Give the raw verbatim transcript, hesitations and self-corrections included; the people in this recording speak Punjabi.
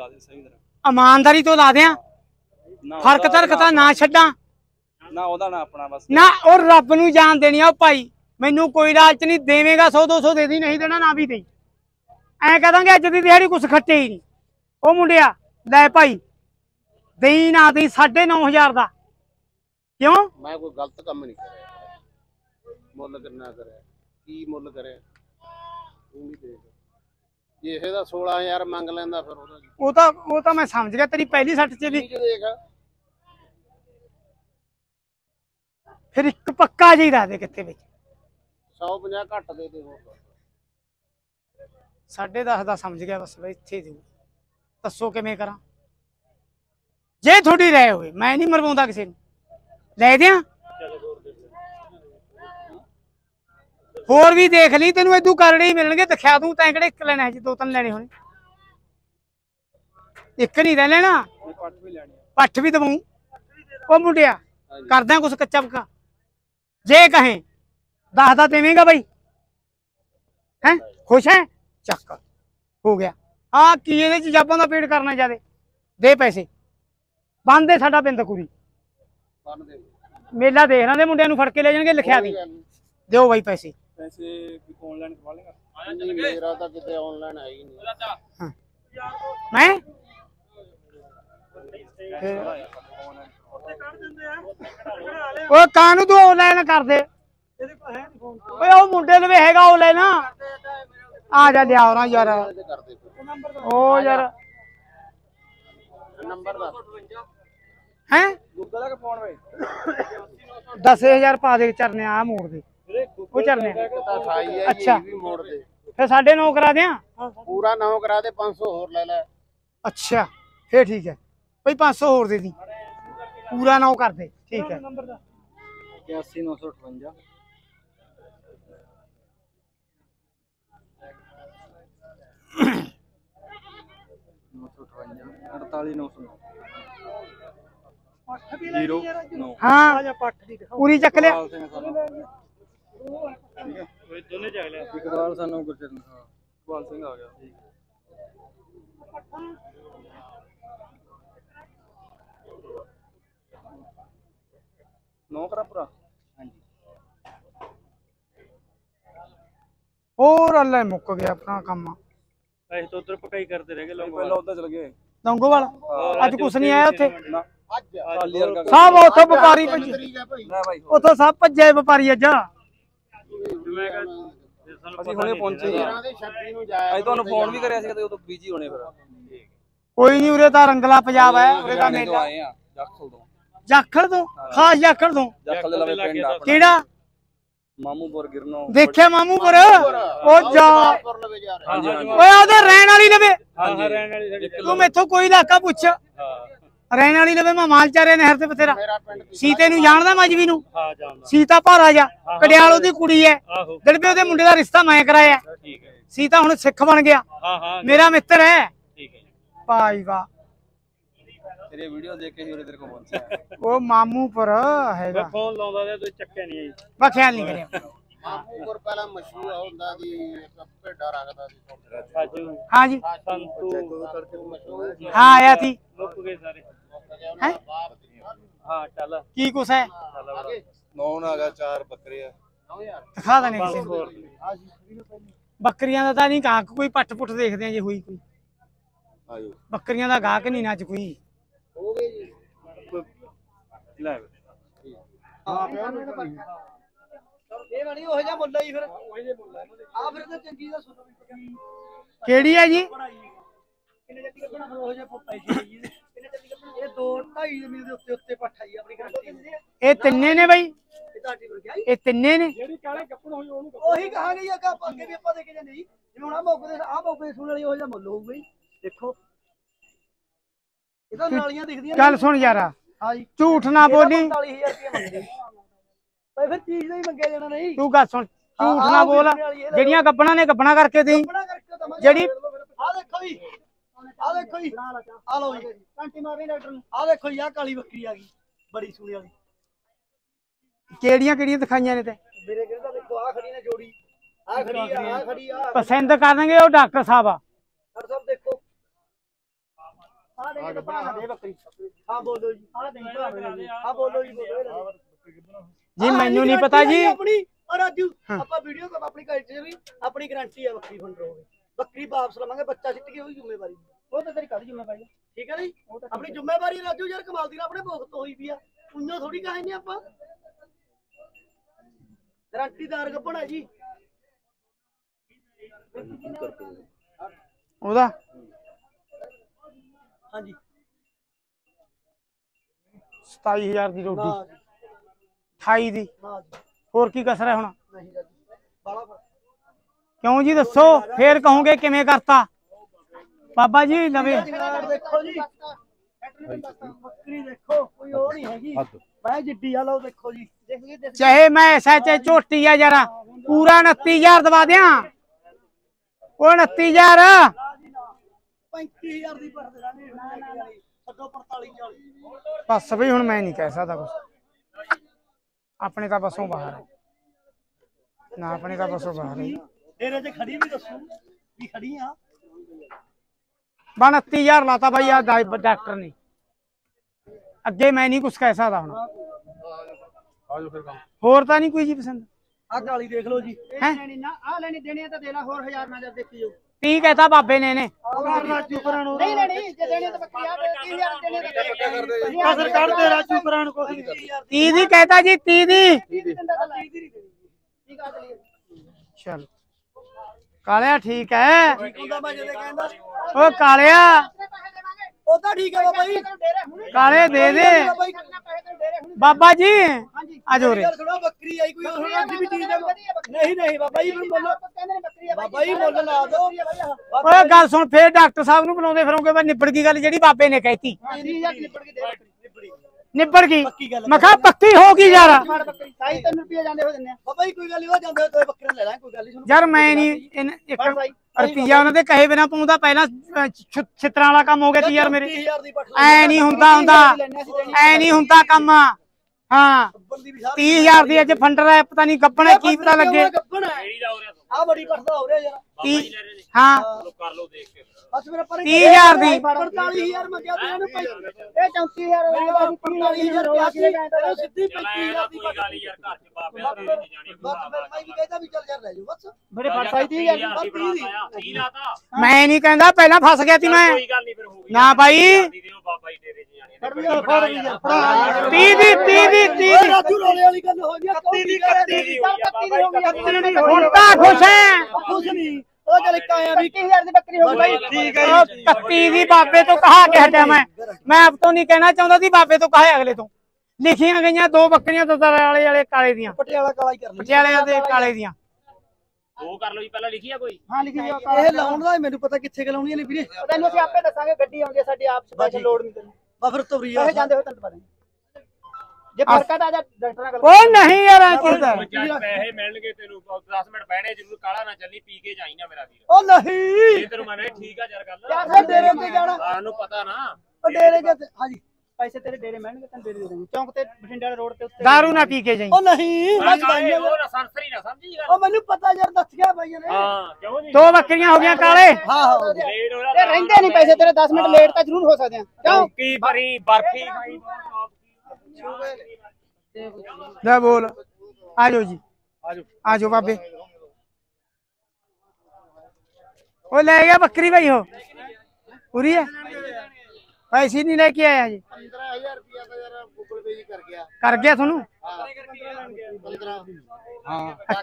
ਲਾ ਦੇ ਸਹੀ ਤਰ੍ਹਾਂ ਇਮਾਨਦਾਰੀ ਤੋਂ ਲਾ ਦਿਆਂ ਫਰਕ ਤਰਕਤਾ ਨਾ ਛੱਡਾਂ ਨਾ ਉਹਦਾ ਨਾ ਆਪਣਾ ਬਸ ਨਾ ਉਹ ਰੱਬ ਨੂੰ ਜਾਨ ਦੇਣੀ ਆ ਭਾਈ ਮੈਨੂੰ ਕੋਈ ਲਾਲਚ ਨਹੀਂ ਦੇਵੇਂਗਾ सौ दो सौ ਦੇ ਦੀ ਨਹੀਂ ਦੇਣਾ ਨਾ ਵੀ ਦੇ ਐ ਕਹ ਦਾਂਗੇ ਅੱਜ ਦੀ ਦਿਹਾੜੀ ਕੁਛ ਖੱਟੇ ਹੀ ਨਹੀਂ ਉਹ ਮੁੰਡਿਆ ਲੈ ਭਾਈ ਦੇਈ ਨਾ ਦੇਈ ਸਾਢੇ ਨੌ ਹਜ਼ਾਰ ਦਾ ਕਿਉਂ ਮੈਂ ਕੋਈ ਗਲਤ ਕੰਮ ਨਹੀਂ ਕਰਿਆ ਮੁੱਲ ਕਿੰਨਾ ਕਰਿਆ ਕੀ ਮੁੱਲ ਕਰਿਆ ਤੂੰ ਵੀ ਦੇਖ ਜੇ ਇਹਦਾ सोलह हज़ार ਮੰਗ ਲੈਂਦਾ ਫਿਰ ਉਹਦਾ ਉਹ ਤਾਂ ਉਹ ਤਾਂ ਮੈਂ ਸਮਝ ਗਿਆ ਤੇਰੀ ਪਹਿਲੀ ਸੱਟ ਚ ਵੀ ਦੇਖ ਫਿਰ ਇੱਕ ਪੱਕਾ ਜੀ ਦਾ ਦੇ ਕਿੱਥੇ ਵਿੱਚ सौ पचास ਘੱਟ ਦੇ ਦੇ ਹੋਰ साढ़े दस का समझ गया बस इत्थे दो दसो किवें करा जे थोड़ी रहे हुए मैं नहीं मरवाउंदा किसी लै दियां होर भी देख ली तेनों इदू करड़े ही मिलणगे दिखा दूं तैं किहड़े एक लेना है जी दो तीन लेने होने एक नहीं रह लेना पट्ठ भी दवाऊं ओ मुंडिया करदा कुछ कच्चा पक्का जे कहें दस दा देवेंगा बई हैं खुश है ਚੱਕ ਹੋ ਗਿਆ ਆ ਕੀ ਇਹਦੇ ਚ ਜਾਬਾਂ ਦਾ ਪੇੜ ਕਰਨਾ ਜਿਆਦੇ ਦੇ ਪੈਸੇ ਬੰਦੇ ਸਾਡਾ ਬਿੰਦ ਕੁਰੀ ਮੇਲਾ ਦੇਖ ਲਾਂਦੇ ਮੁੰਡਿਆਂ ਨੂੰ ਫੜ ਕੇ ਲੈ ਜਾਣਗੇ ਲਿਖਿਆ ਦੀ ਦਿਓ ਬਾਈ ਪੈਸੇ ਪੈਸੇ ਆਨਲਾਈਨ ਕਰਵਾ ਲੇਗਾ ਮੇਰਾ ਤਾਂ ਕਿਤੇ ਆਨਲਾਈਨ ਹੈ ਹੀ ਨਹੀਂ ਮੈਂ ਉਹ ਕਾਹਨੂੰ ਤੂੰ ਆਨਲਾਈਨ ਕਰ ਦੇ ਓਏ ਉਹ ਮੁੰਡੇ ਲਵੇ ਹੈਗਾ ਆਨਲਾਈਨ आ जा लिया रहा यार ओ यार नंबर हैं गूगल का फोन भाई दस हजार पा दे चरने आ मोड़ दे वो चरने अच्छा फिर साढ़े नौ करा दें पूरा नौ करा दे पाँच सौ होर ले ले अच्छा फिर ठीक है भाई पाँच सौ होर दे दी पूरा नौ कर दे ठीक है इक्यासी नौ सौ अठवंजा अड़ताली नौ सौ जीरो नौ हाँ पूरी चक लिया इकबाल सानू गुरचरण हाँ इकबाल सिंह आ गया नौ करा पूरा और अल्लाह मुक गया अपना काम ऐसे तो उधर पकाई करते रह गए लोग पहले उधर चल गए लंगोवाल अज कुछ नहीं आया उत्थे खाली वर्गा सब उत्थे व्यापारी भजे ना भाई उत्थे सब भजे व्यापारी अज मैं ਅਸੀਂ ਹੁਣੇ ਪਹੁੰਚੇ ਅੱਜ ਤੁਹਾਨੂੰ ਫੋਨ ਵੀ ਕਰਿਆ ਸੀ ਤੇ ਉਹ ਤਾਂ ਬਿਜੀ ਹੋਣੇ ਫਿਰ ਕੋਈ ਨਹੀਂ ਉਰੇ ਤਾਂ ਰੰਗਲਾ ਪੰਜਾਬ ਹੈ ਉਰੇ ਦਾ ਮੇਲਾ ਆਏ ਆ ਜਾਖਲ ਤੋਂ ਜਾਖਲ ਤੋਂ ਖਾਸ ਜਾਖਲ ਤੋਂ ਜਾਖਲ ਦੇ ਲਵੇ ਪਿੰਡ ਆਪਣਾ ਕਿਹੜਾ ਮਾਮੂਪੁਰ ਗਿਰਨੋ ਦੇਖਿਆ ਮਾਮੂਪੁਰ ਉਹ ਜਾ ਹਾਂਜੀ ਹਾਂਜੀ ਓਏ ਉਹਦੇ ਰਹਿਣ ਵਾਲੀ ਲਵੇ ਹਾਂ ਹਾਂ ਰਹਿਣ ਵਾਲੀ ਸਾਡੀ ਤੂੰ ਮੈਥੋਂ ਕੋਈ ਇਲਾਕਾ ਪੁੱਛ ਹਾਂ ਰਹਿਣ ਵਾਲੀ ਲਵੇ ਮੈਂ ਮਾਲਚਾਰੇ ਨਹਿਰ ਤੇ ਬਥੇਰਾ ਸੀਤੇ ਨੂੰ ਜਾਣਦਾ ਮਜਵੀ ਨੂੰ ਹਾਂ ਜਾਣਦਾ ਸੀਤਾ ਭਾਰਾ ਜਾ ਕੜਿਆਲ ਉਹਦੀ ਕੁੜੀ ਹੈ ਆਹੋ ਦੜਬੇ ਉਹਦੇ ਮੁੰਡੇ ਦਾ ਰਿਸ਼ਤਾ ਮੈਂ ਕਰਾਇਆ ਠੀਕ ਹੈ ਸੀਤਾ ਹੁਣ ਸਿੱਖ ਬਣ ਗਿਆ ਹਾਂ ਹਾਂ ਮੇਰਾ ਮਿੱਤਰ ਹੈ ਠੀਕ ਹੈ ਭਾਈ ਵਾਹ ਤੇਰੀ ਵੀਡੀਓ ਦੇਖ ਕੇ ਹੀ ਉਰੇ ਤੇਰੇ ਕੋਲ ਪਹੁੰਚਿਆ ਉਹ ਮਾਮੂਪੁਰ ਹੈਗਾ ਮੈਂ ਫੋਨ ਲਾਉਂਦਾ ਤੇ ਤੂੰ ਚੱਕਿਆ ਨਹੀਂ ਆਈ ਬਾ ਖਿਆਲ ਨਹੀਂ ਕਰਿਆ ਮਾਮੂਪੁਰ ਪਹਿਲਾਂ ਮਸ਼ਹੂਰ ਹੁੰਦਾ ਦੀ ਇੱਕ ਭੇਡਾ ਰੱਖਦਾ ਸੀ ਸਾਜੂ हाँ जी ਸੰਤੂ हाँ आया थी ਮੁੱਕ ਗਏ ਸਾਰੇ हैं ਹਾਂ ਚੱਲ की कुछ है नौ आ गया चार बकरे दिखा देने किसी को बकरियां दा तां नहीं कहा कोई पट पुट देखते हैं जे हुई कोई आयो बकरियां दा गाहक नहीं ना च कोई हो गए जी ਲੈ हां ਇਹ ਬਣੀ ਉਹ ਜਿਹਾ ਮੁੱਲ ਹੀ ਫਿਰ ਆ ਫਿਰ ਤਾਂ ਚੰਗੀ ਦਾ ਸੁਣੋ केड़ी है जी ਕਿੰਨੇ ਜੱਟੀ ਕੱਪੜਾ ਫਿਰ ਉਹ ਜਿਹਾ ਪੁੱਟਾਈ ਸੀ ਕਿੰਨੇ ਜੱਟੀ ਕੱਪੜਾ ਇਹ ਦੋ ਢਾਈ ਜ਼ਮੀਨ ਦੇ ਉੱਤੇ ਉੱਤੇ ਪੱਠਾ ਜੀ ਆਪਣੀ ਗਰੰਟੀ ये तिन्ने ने भाई ਇਹ ਤੁਹਾਡੀ ਵਰ ਗਿਆ ये तिन्ने ने ਜਿਹੜੀ ਕਾਲੇ ਕੱਪੜ ਹੋਈ ਉਹਨੂੰ ਉਹੀ ਕਹਾਂਗੇ ਜਾਂ ਕਾ ਅੱਗੇ ਵੀ ਆਪਾਂ ਦੇਖੇ ਜਾਂਦੇ ਜੀ ਜਿਵੇਂ ਹੁਣ ਆ ਮੌਕੇ ਦੇ ਆ ਮੌਕੇ ਦੇ ਸੁਣ ਵਾਲੀ ਉਹ ਜਿਹਾ ਮੁੱਲ ਹੋਊਗਾ ਜੀ ਦੇਖੋ ਇਹਦਾ ਨਾਲੀਆਂ ਦਿਖਦੀਆਂ गल सुन यारा ਹਾਂ ਜੀ झूठ ना बोली पैंतालीस हज़ार रुपये मंगਦੇ ਭਾਈ ਫਿਰ ਚੀਜ਼ ਦਾ ਹੀ ਮੰਗਿਆ ਜਾਣਾ ਨਹੀਂ तू गल सुन झूठ ना बोल ਜਿਹੜੀਆਂ ਗੱਬਣਾ ਨੇ ਗੱਬਣਾ ਕਰਕੇ ਦੇਈ ਕੱਪੜਾ ਕਰਕੇ ਤਾਂ ਜਿਹੜੀ ਆ ਦੇਖੋ ਜੀ ਆ ਦੇਖੋ ਜੀ ਆ ਲਓ ਜੀ ਘੰਟੀ ਮਾਰਨੀ ਡਾਕਟਰ ਨੂੰ ਆ ਦੇਖੋ ਜੀ ਆ ਕਾਲੀ ਬੱਕਰੀ ਆ ਗਈ ਬੜੀ ਸੋਹਣੀ ਵਾਲੀ ਕਿਹੜੀਆਂ ਕਿਹੜੀਆਂ ਦਿਖਾਈਆਂ ਨੇ ਤੇ ਮੇਰੇ ਕਹਿੰਦਾ ਦੇਖੋ ਆ ਖੜੀ ਨੇ ਜੋੜੀ ਆ ਖੜੀ ਆ ਆ ਖੜੀ ਆ ਪਸੰਦ ਕਰਨਗੇ ਉਹ ਡਾਕਟਰ ਸਾਹਿਬ ਆ ਡਾਕਟਰ ਸਾਹਿਬ ਦੇਖੋ ਆ ਦੇ ਤਾਂ ਭਾਣਾ ਦੇ ਬੱਕਰੀ ਹਾਂ ਬੋਲੋ ਜੀ ਆ ਦੇ ਹਾਂ ਬੋਲੋ ਜੀ ਬੋਲੋ ਜੀ ਮੈਨੂੰ ਨਹੀਂ ਪਤਾ ਜੀ ਆਪਣੀ ਔਰ ਰਾਜੂ ਆਪਾਂ ਵੀਡੀਓ ਕੋ ਆਪਣੀ ਕਲਚਰ ਵੀ ਆਪਣੀ ਗਾਰੰਟੀ ਆ ਬੱਕਰੀ ਫੰਡ ਹੋਵੇ ਬੱਕਰੀ ਵਾਪਸ ਲਵਾਂਗੇ ਬੱਚਾ ਸਿੱਟ ਕੇ ਉਹਦੀ ਜ਼ਿੰਮੇਵਾਰੀ ਉਹ ਤਾਂ ਤੇਰੀ ਕਾਹਦੀ ਜ਼ਿੰਮੇਵਾਰੀ ਠੀਕ ਹੈ ਜੀ ਆਪਣੀ ਜ਼ਿੰਮੇਵਾਰੀ ਰਾਜੂ ਯਾਰ ਕਮਾਲ ਦੀ ਆਪਣੇ ਭੋਗ ਤੋਂ ਹੋਈ ਵੀ ਆ ਉਈਓ ਥੋੜੀ ਕਹਾਈ ਨੇ ਆਪਾਂ ਗਾਰੰਟੀਦਾਰ ਗੱਪਣਾ ਜੀ ਉਹਦਾ ਹਾਂਜੀ ਸਤਾਈ ਹਜ਼ਾਰ ਦੀ ਰੋਟੀ ਨਾ ਜੀ ਅਠਾਈ ਦੀ ਨਾ ਜੀ ਹੋਰ ਕੀ ਕਸਰ ਹੈ ਹੁਣ ਨਹੀਂ ਰਾਜੂ ਬਾਲਾ ਫਰਕ ਕਿਉਂ ਜੀ ਦੱਸੋ ਫੇਰ ਕਹੋਗੇ ਕਿਵੇਂ ਕਰਤਾ ਬਾਬਾ ਜੀ ਨਵੇਂ ਦੇਖੋ ਜੀ ਬੱਕਰੀ ਦੇਖੋ ਕੋਈ ਉਹ ਨਹੀਂ ਹੈਗੀ ਮੈਂ ਜਿੱਡੀ ਆ ਲਓ ਦੇਖੋ ਜੀ ਚਾਹੇ ਮੈਂ ਐਸਾ ਚਾਹੇ ਝੋਟੀ ਆ ਯਾਰ ਪੂਰਾ ਉਨੱਤੀ ਹਜ਼ਾਰ ਦਵਾ ਦਿਆਂ ਉਹ ਉਨੱਤੀ ਹਜ਼ਾਰ ਪੈਂਤੀ ਹਜ਼ਾਰ ਦੀ ਪੜ ਦੇਣਾ ਛੱਡੋ ਪੰਤਾਲੀ ਚਾਲੀ ਬਸ ਬਈ ਹੁਣ ਮੈਂ ਨਹੀਂ ਕਹਿ ਸਕਦਾ ਕੁਛ ਆਪਣੇ ਤਾਂ ਬਸੋਂ ਬਾਹਰ ਹੈ ਨਾ ਆਪਣੇ ਤਾਂ ਬਸੋਂ ਬਾਹਰ ਹੈ ਡੇਰੇ 'ਚ ਖੜੀ ਵੀ ਦੱਸੂ ਵੀ ਖੜੀ ਆ ਉਨੱਤੀ ਹਜ਼ਾਰ ਲਾਤਾ ਬਾਈ ਆ ਡਾਕਟਰ ਨੇ ਅੱਗੇ ਮੈਂ ਨਹੀਂ ਕੁਛ ਕਹਿ ਸਕਦਾ ਹੁਣ ਆਜੋ ਫਿਰ ਕੰਮ ਹੋਰ ਤਾਂ ਨਹੀਂ ਕੋਈ ਜੀ ਪਸੰਦ ਆ ਕਾਲੀ ਦੇਖ ਲਓ ਜੀ ਹੈਂ? ਲੈਣੀ ਨਾ ਆ ਲੈਣੀ ਦੇਣੀ ਤਾਂ ਦੇਣਾ ਹੋਰ ਹਜ਼ਾਰ ਨਾ ਜਦ ਦੇਖੀ ਜਾਓ ਤੀ ਕਹਤਾ ਬਾਬੇ ਨੇ ਨੇ ਰਾਜੂ ਪਰਾਂ ਨੂੰ ਨਹੀਂ ਲੈਣੀ ਜੇ ਦੇਣੀ ਤਾਂ ਬੱਕਰੀ ਆ ਤੀਹ ਹਜ਼ਾਰ ਦੇਣੀ ਤਾਂ ਅਸਰ ਕੱਢ ਦੇ ਰਾਜੂ ਪਰਾਂ ਨੂੰ ਕੋਈ ਤੀ ਦੀ ਕਹਤਾ ਜੀ ਤੀ ਦੀ ਚਲ ਕਾਲਿਆ ਠੀਕ ਹੈ ਹੁੰਦਾ ਮੈਂ ਜਦੇ ਕਹਿੰਦਾ ਉਹ ਕਾਲਿਆ ਉਹ ਤਾਂ ਠੀਕ ਹੈ ਬਾਬਾ ਜੀ ਕਾਲੇ ਦੇ ਦੇ ਬਾਬਾ ਜੀ ਆਜੋ ਰੇ ਸੁਣੋ ਬੱਕਰੀ ਆਈ ਕੋਈ ਹੋਰ ਅੱਜ ਵੀ ਚੀਜ਼ ਨਹੀਂ ਨਹੀਂ ਬਾਬਾ ਜੀ ਬੋਲੋ ਬਾਬਾ ਜੀ ਮੁੱਲ ਲਾ ਦੋ ਓਏ ਗੱਲ ਸੁਣ ਫੇਰ ਡਾਕਟਰ ਸਾਹਿਬ ਨੂੰ ਬੁਲਾਉਂਦੇ ਫਿਰੋਗੇ ਮੈਂ ਨਿਬੜ ਗਈ ਗੱਲ ਜਿਹੜੀ ਬਾਬੇ ਨੇ ਕਹਿਤੀ ਨਿਬੜ ਗਈ ਮੈਂ ਕਿਹਾ ਪੱਕੀ ਹੋ ਗਈ ਯਾਰ ਸਾਈ ਤਿੰਨ ਰੁਪਏ ਜਾਂਦੇ ਹੋ ਦਿੰਦੇ ਆ ਬਾਬਾ ਜੀ ਕੋਈ ਗੱਲ ਨਹੀਂ ਹੋ ਜਾਂਦੇ ਦੋ ਬੱਕਰੇ ਲੈ ਲੈ ਕੋਈ ਗੱਲ ਨਹੀਂ ਯਾਰ ਮੈਂ ਨਹੀਂ ਇੱਕ ਰੁਪਈਆ ਉਹਨਾਂ ਦੇ ਕਹੇ ਬਿਨਾ ਪਾਉਂਦਾ ਪਹਿਲਾਂ ਛਿੱਤਰਾਂ ਵਾਲਾ ਕੰਮ ਹੋ ਗਿਆ ਸੀ ਯਾਰ ਮੇਰੇ ਐ ਨਹੀਂ ਹੁੰਦਾ ਹੁੰਦਾ ਐ ਨਹੀਂ ਹੁੰਦਾ ਕੰਮ ਹਾਂ ਤੀਹ ਹਜ਼ਾਰ ਦੀ ਅੱਜ ਫੰਡਰ ਹੈ ਪਤਾ ਨਹੀਂ ਗੱਪਣਾ ਕੀ ਪਤਾ ਲੱਗੇ ਆ ਬੜੀ ਪੜਦਾ ਹੋ ਰਿਹਾ ਯਾਰ ਹਾਂ ਕਰ ਲਓ ਦੇਖ ਕੇ ਬਸ ਮੇਰਾ ਪਰ ਤੀਹ ਹਜ਼ਾਰ ਦੀ ਪੰਤਾਲੀ ਹਜ਼ਾਰ ਮੰਗਿਆ ਤੇ ਇਹਨੂੰ ਇਹ ਚੌਂਤੀ ਹਜ਼ਾਰ ਪੰਤਾਲੀ ਹਜ਼ਾਰ ਰੁਪਇਆ ਸਿੱਧੀ ਪੈਂਤੀ ਹਜ਼ਾਰ ਦੀ ਗੱਲ ਯਾਰ ਘਰ ਚ ਬਾਬਿਆਂ ਦੇ ਨਹੀਂ ਜਾਣੀ ਬਸ ਮੈਂ ਵੀ ਕਹਿੰਦਾ ਵੀ ਚੱਲ ਯਾਰ ਲੈ ਜਾਓ ਬਸ ਮੇਰੇ ਫਸਾਈ ਤੀਹ ਹਜ਼ਾਰ ਬਸ ਤੀਹ ਦੀ ਤੀਹ ਲਾਤਾ ਮੈਂ ਨਹੀਂ ਕਹਿੰਦਾ ਪਹਿਲਾਂ ਫਸ ਗਿਆ ਸੀ ਮੈਂ ਕੋਈ ਗੱਲ ਨਹੀਂ ਫਿਰ ਹੋ ਗਈ ਨਾ ਬਾਈ ਦਿਓ ਬਾਬਾ ਜੀ ਡੇਰੇ ਚ ਜਾਣੀ ਫੜ ਲਿਆ ਫੜ ਲਿਆ ਤੀਹ ਦੀ ਤੀਹ ਦੀ ਤੀਹ ਦੀ ਰਾਜੂ ਰੋਲੇ ਵਾਲੀ ਗੱਲ ਹੋ ਗਈ ਇਕੱਤੀ ਦੀ ਇਕੱਤੀ ਦੀ ਹੁਣ ਤਾਂ ਖੁਸ਼ ਹੈ ਖੁਸ਼ ਨਹੀਂ ਉਹ ਚੱਲ ਇੱਕ ਆਇਆ ਵੀ ਇੱਕੀ ਹਜ਼ਾਰ ਦੀ ਬੱਕਰੀ ਹੋ ਗਈ ਠੀਕ ਹੈ ਉਹ ਕੱਤੀ ਦੀ ਬਾਬੇ ਤੋਂ ਕਹਾ ਕੇ ਹਟਿਆ ਮੈਂ ਮੈਂ ਆਪ ਤੋਂ ਨਹੀਂ ਕਹਿਣਾ ਚਾਹੁੰਦਾ ਸੀ ਬਾਬੇ ਤੋਂ ਕਹਾ ਅਗਲੇ ਤੋਂ ਲਿਖੀਆਂ ਗਈਆਂ ਦੋ ਬੱਕਰੀਆਂ ਦਦਾਰੇ ਵਾਲੇ ਵਾਲੇ ਕਾਲੇ ਦੀਆਂ ਪਟਿਆਲਾ ਕਾਲਾ ਹੀ ਕਰ ਲਈ ਪਟਿਆਲੇ ਦੇ ਕਾਲੇ ਦੀਆਂ ਉਹ ਕਰ ਲਓ ਜੀ ਪਹਿਲਾਂ ਲਿਖੀ ਆ ਕੋਈ ਹਾਂ ਲਿਖੀ ਇਹ ਲਾਉਣ ਦਾ ਮੈਨੂੰ ਪਤਾ ਕਿੱਥੇ ਲਾਉਣੀ ਨੇ ਵੀਰੇ ਤੈਨੂੰ ਅਸੀਂ ਆਪੇ ਦੱਸਾਂਗੇ ਗੱਡੀ ਆਉਂਦੀ ਹੈ ਸਾਡੀ ਆਪ ਸਪੈਸ਼ਲ ਲੋਡ ਨਹੀਂ ਤੈਨੂੰ ਬਾ ਫਿਰ ਤੋਰੀਆ ਜਾਂਦੇ ਹੋ ਤੈਨੂੰ ਪਤਾ ਜੇ ਫਰਕਾ ਤਾਂ ਆ ਜਾ ਡਾਕਟਰ ਨਾਲ ਗੱਲ ਉਹ ਨਹੀਂ ਯਾਰ ਐ ਕਿਦਾਂ ਜਦ ਪੈਸੇ ਮਿਲਣਗੇ ਤੈਨੂੰ ਦਸ ਮਿੰਟ ਬਹਿਣੇ ਜ਼ਰੂਰ ਕਾਲਾ ਨਾ ਚੱਲੀ ਪੀ ਕੇ ਜਾਈ ਨਾ ਮੇਰਾ ਵੀਰ ਉਹ ਨਹੀਂ ਇਹ ਤੈਨੂੰ ਮੈਂ ਠੀਕ ਆ ਯਾਰ ਗੱਲ ਯਾਰ ਡੇਰੇ ਤੇ ਜਾਣਾ ਸਾਨੂੰ ਪਤਾ ਨਾ ਉਹ ਡੇਰੇ ਤੇ ਹਾਂਜੀ ਪੈਸੇ ਤੇਰੇ ਡੇਰੇ ਮਿਲਣਗੇ ਤੈਨੂੰ ਡੇਰੇ ਦੇ ਦੇਣਗੇ ਚੌਂਕ ਤੇ ਬਠਿੰਡੇ ਵਾਲੇ ਰੋਡ ਤੇ ਉੱਤੇ ਦਾਰੂ ਨਾ ਪੀ ਕੇ ਜਾਈ ਉਹ ਨਹੀਂ ਬਸ ਬਾਈ ਉਹ ਨਾ ਸੰਸਰੀ ਨਾ ਸਮਝੀ ਗੱਲ ਉਹ ਮੈਨੂੰ ਪਤਾ ਯਾਰ ਦੱਸ ਗਿਆ ਬਾਈ ਨੇ ਹਾਂ ਕਿਉਂ ਜੀ ਦੋ ਬੱਕਰੀਆਂ ਹੋ ਗਈਆਂ ਕਾਲੇ ਹਾਂ ਹਾਂ ਲੇਟ ਹੋ ਤੇ ਰਹਿੰਦੇ ਨਹੀਂ ਪੈਸੇ ਤੇਰੇ ਦਸ ਮਿੰਟ ਲੇਟ ਤਾਂ ਜ਼ਰੂਰ ਹੋ ਸਕਦੇ ਆ ਕਿਉਂ ਕੀ ਭਰੀ ਬਰਫੀ ਖਾਈ ਲੈ ਬੋਲ ਆਜੋ ਜੀ ਆਜੋ ਆਜੋ ਬਾਬੇ ਉਹ ਲੈ ਗਿਆ ਬੱਕਰੀ ਭਾਈ ਹੋ ਪੂਰੀ ਹੈ ਪੈਸੇ ਨਹੀਂ ਲੈ ਕੇ ਆਇਆ ਜੀ ਪੰਦਰਾਂ ਹਜ਼ਾਰ ਰੁਪਇਆ ਤਾਂ ਯਾਰ ਗੂਗਲ ਪੇ ਜੀ ਕਰ ਗਿਆ ਕਰ ਗਿਆ ਤੁਹਾਨੂੰ ਪੰਦਰਾਂ ਹਾਂ